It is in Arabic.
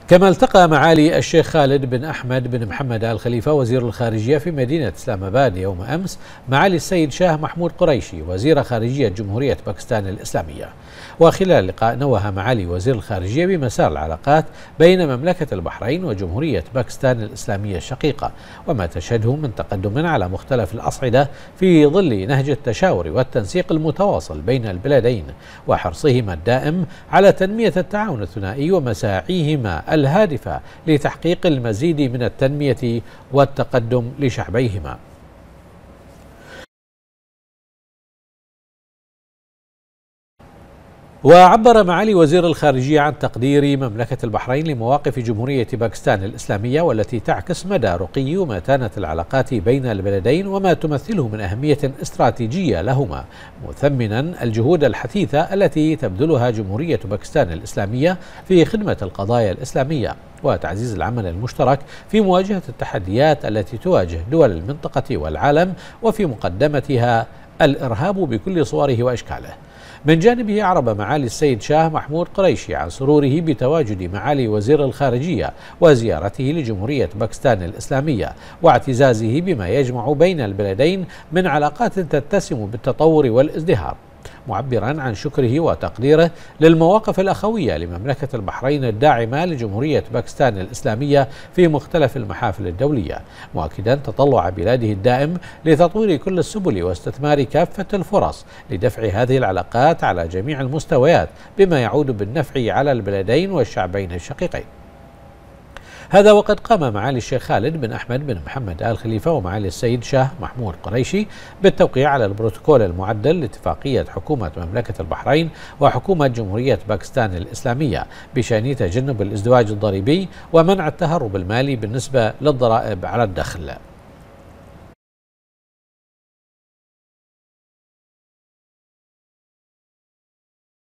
كما التقى معالي الشيخ خالد بن أحمد بن محمد آل خليفة وزير الخارجية في مدينة إسلام آباد يوم أمس معالي السيد شاه محمود قريشي وزير خارجية جمهورية باكستان الإسلامية. وخلال اللقاء نوه معالي وزير الخارجية بمسار العلاقات بين مملكة البحرين وجمهورية باكستان الإسلامية الشقيقة، وما تشهده من تقدم على مختلف الأصعدة في ظل نهج التشاور والتنسيق المتواصل بين البلدين، وحرصهما الدائم على تنمية التعاون الثنائي ومساعيهما الهادفة لتحقيق المزيد من التنمية والتقدم لشعبيهما. وعبر معالي وزير الخارجية عن تقدير مملكة البحرين لمواقف جمهورية باكستان الإسلامية، والتي تعكس مدى رقي ومتانة العلاقات بين البلدين وما تمثله من أهمية استراتيجية لهما، مثمنا الجهود الحثيثة التي تبذلها جمهورية باكستان الإسلامية في خدمة القضايا الإسلامية وتعزيز العمل المشترك في مواجهة التحديات التي تواجه دول المنطقة والعالم، وفي مقدمتها الإرهاب بكل صوره وأشكاله. من جانبه أعرب معالي السيد شاه محمود قريشي عن سروره بتواجد معالي وزير الخارجية وزيارته لجمهورية باكستان الإسلامية، واعتزازه بما يجمع بين البلدين من علاقات تتسم بالتطور والازدهار، معبرا عن شكره وتقديره للمواقف الأخوية لمملكة البحرين الداعمة لجمهورية باكستان الإسلامية في مختلف المحافل الدولية، مؤكدا تطلع بلاده الدائم لتطوير كل السبل واستثمار كافة الفرص لدفع هذه العلاقات على جميع المستويات، بما يعود بالنفع على البلدين والشعبين الشقيقين. هذا وقد قام معالي الشيخ خالد بن أحمد بن محمد آل خليفة ومعالي السيد شاه محمود قريشي بالتوقيع على البروتوكول المعدل لاتفاقية حكومة مملكة البحرين وحكومة جمهورية باكستان الإسلامية بشأن تجنب الازدواج الضريبي ومنع التهرب المالي بالنسبة للضرائب على الدخل.